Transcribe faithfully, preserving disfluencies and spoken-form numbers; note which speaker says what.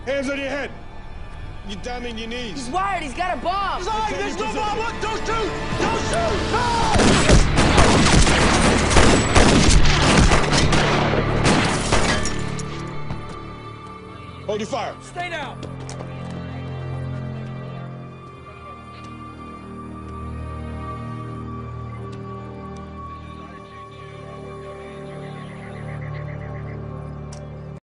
Speaker 1: Hands on your head. Get down on your knees.
Speaker 2: He's wired. He's got a bomb.
Speaker 3: He's lying. There's no bomb. Look, don't shoot. Don't shoot. No!
Speaker 1: Hold your fire.
Speaker 3: Stay down.